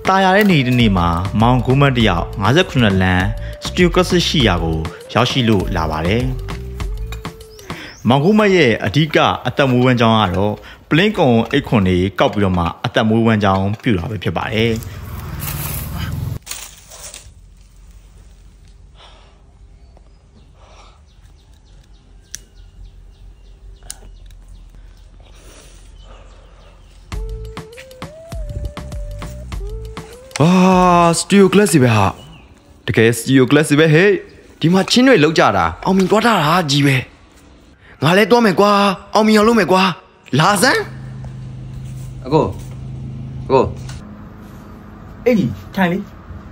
တာယာတဲ့နေ့တစ်နေ့မှာမောင်ကူးမတ်တယောက်59လမ်းစတူကစ်ရှိရာကိုရောက်ရှိလို့လာပါတယ်။မောင်ကူးမတ်ရဲ့အဓိကအသက်မွေးဝမ်းကြောင်းကတော့ပလင်းကုံအိတ်ခွန်တွေကောက်ပြီးတော့မှအသက်မွေးဝမ်းကြောင်းပြုတာပဲဖြစ်ပါတယ်။စတူဒီယိုကလပ်စီပဲဟာတကယ်စတူဒီယိုကလပ်စီပဲဟေးဒီမှာချင်းတွေလောက်ကြတာအောင်မြင်သွားတာကြီးပဲငါလည်းသွားမယ်ကွာအောင်မြင်အောင်လုပ်မယ်ကွာလာစမ်းအကိုအေးကြီးထိုင်လေ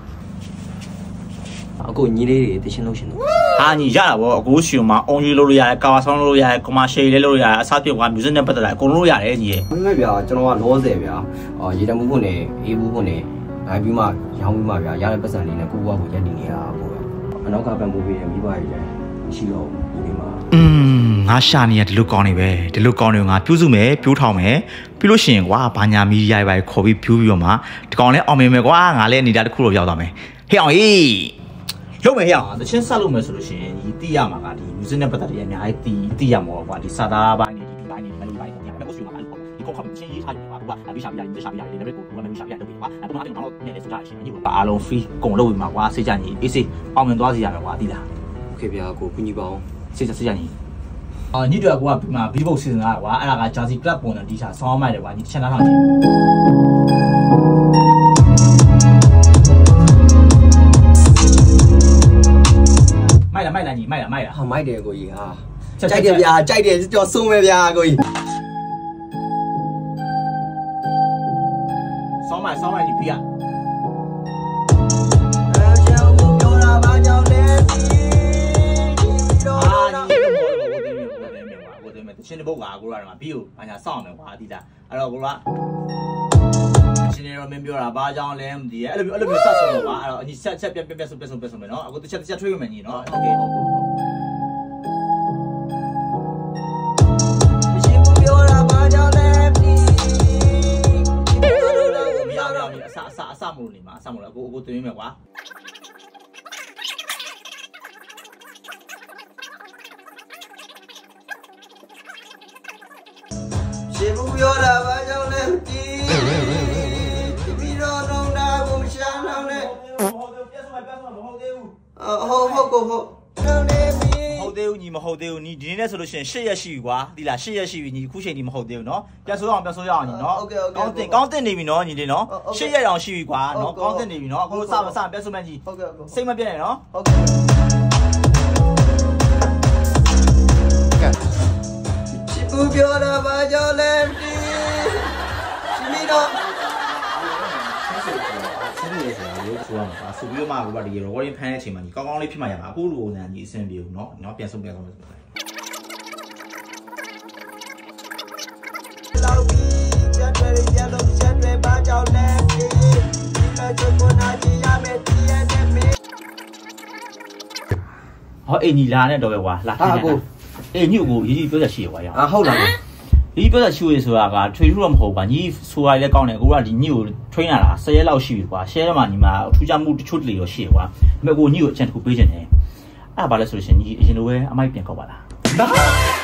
အကိုညီလေးတွေတချင်းလို့ရှင်တော့ဟာညီရတာဗောအကိုရှင်မှာအုံကြီးလုပ်လို့ရတယ်ကာဝါဆောင်းလုပ်လို့ရတယ်ကွန်မာရှယ်လေးလုပ်လို့ရတယ်အစားပြုတ်ကမြူဇစ်နဲ့ပတ်သက်တာအကုန်လုပ်ရတယ်ညီရဲ့မင်းမဗျာကျွန်တော်ကလောဆယ်ဗျာရေတမှုဖို့နဲ့အေးဘူးဖို့နဲ့နိုင်ပြီးမှရောင်းပြီးမှဗျာရတဲ့ပတ်စံလေးနဲ့ကိုကိုကရက်တည်နေတာပေါ့အနောက်ကပံမိုးပေးရမိဘကြီးလည်းမရှိတော့ဘူးဒီမှာငါရှာနေရဒီလိုကောင်းနေပဲဒီလိုကောင်းနေငါပြူးစုမယ်ပြိုးထောင်မယ်ပြီးလို့ရှိရင်ကွာဘာညာမီဒီယာပဲခေါ်ပြီးပြူးပြီးတော့မှဒီကောင်လည်းအောင်မြင်မယ်ကွာငါလည်းနေတာတစ်ခုတော့ရောက်သွားမယ်ဟဲ့အောင်ဟေးလုံးမယ်ဟဲ့အောင်တချင်းဆက်လို့မယ်ဆိုလို့ရှိရင်ဒီတိရမှာကဒီမြူဇစ်နဲ့ပတ်သက်တဲ့အများကြီးတိရမှာကွာဒီစာသားပိုင်းတွေဒီပိုင်းတွေမလို့ပိုင်းတွေအဲ့ကိုရှိမှာအဲ့ဒီခေါက်ချင်းရေးထားတယ်ကွာဘာပြီးရှာပြရတယ်ရှာပြရတယ်လည်းကိုကလည်းရှာပြတယ်ကွာအဲ့တော့အဲ့တော့လည်းဆိုတာရှိနေပါအားလုံး free ကုန်လို့ပြီးမှာကွာစိတ်ကြညီအေးစိအောင်မြင်သွားစီရမယ်ကွာတိလားโอเคဗျာကိုကူညီပါအောင်စိတ်ကြညီညတို့ကပြီးမှာဘီဘုတ်စီစဉ်တာကွာအဲ့ဒါကဂျာစီကလပ်ပုံနဲ့ဒီချာဆောင်းမိုက်တယ်ကွာညီချက်သားထားကြည့်မိုက်လားညီမိုက်လားဟာမိုက်တယ်ကိုကြီးဟာကြိုက်တယ်ဗျာကြိုက်တယ်ကြော်ဆုံးပဲဗျာကိုကြီးဆောင်းမိုက်ဒီပြချင်းတဲ့ဘုတ်ကကိုရတာမှာပြီးကိုဘာညာစောင့်မယ်ကွာဒီလားအဲ့တော့ကိုကချင်းနေတော့မင်းပြောတာဘာကြောင့်လဲမသိရဲ့အဲ့လိုမျိုးစက်ဆုံးတော့ကွာအဲ့တော့အညီဆက်ပြဆုံးမယ်နော်အခုတစ်ချက်ထွေးမယ်ညီနော်โอเคချင်းပြောတာဘာကြောင့်လဲပြီးအစမလို့နေမှာအစမလို့ကိုသွင်းမယ်ကွာရှင်ဘူးပြောတာဘာကြောင့်လဲဒီပြီးတော့တော့တာကိုရှာနှောင်းနဲ့ပြတ်ဆုံးမဟုတ်သေးဘူးဟုတ်ကိုဟုတ်ဟုတ်သေးဘူးညီမဟုတ်သေးဘူးညီဒီနေ့ဆိုလို့ရှိရင်8ရက်ရှိပြီကွာဒီလား8ရက်ရှိပြီညီအခုချိန်ဒီမဟုတ်သေးဘူးเนาะပြန်ဆိုရအောင်ညီเนาะကောင်းတင်နေပြီเนาะညီလေးเนาะ8ရက်တောင်ရှိပြီကွာเนาะကောင်းတင်နေပြီเนาะအခုစပြန်ဆိုမဲ့ညီစိတ်မပြတ်နဲ့เนาะဘူးပြောတာဘာကြောင့်လဲဒီမီတော့ဆိုပြီးတော့မှကိုကဒီ recording ဖမ်းတဲ့အချိန်မှာညီကောင်းလေးဖြစ်မှရမှာအခုလိုပုံစံညီအဆင်ပြေဘူးเนาะပြန်ဆုံးမယ်လောက်ပြီးချက်တွေဘာကြောင့်လဲဒီလိုချကိုနာကြည့်ရမယ်ဒီရဲ့မေဟောအင်ညီလာနဲ့တော့ပဲကွာလာကိုအေးညို့ကိုရေးပြောချက်ရှိရကွာရအောင်ဟုတ်လားရေးပြောချက်ရှိရဆိုတာကထွေထူးတော့မဟုတ်ပါညီဆိုရလည်းကောင်းတယ်ကိုကဒီညို့ကို train လာတာ10ရက်လောက်ရှိပြီကွာshare ထဲမှာညီမထူးခြားမှုတချို့တလေရောရှိရကွာဒါပေမဲ့ကိုညို့ကိုအချန်တစ်ခုပေးချင်တယ်အဲ့ဒါဘာလဲဆိုလို့ရှိရင်ညီအရင်လိုပဲအမိုက်ပြန်ကောက်ပါလား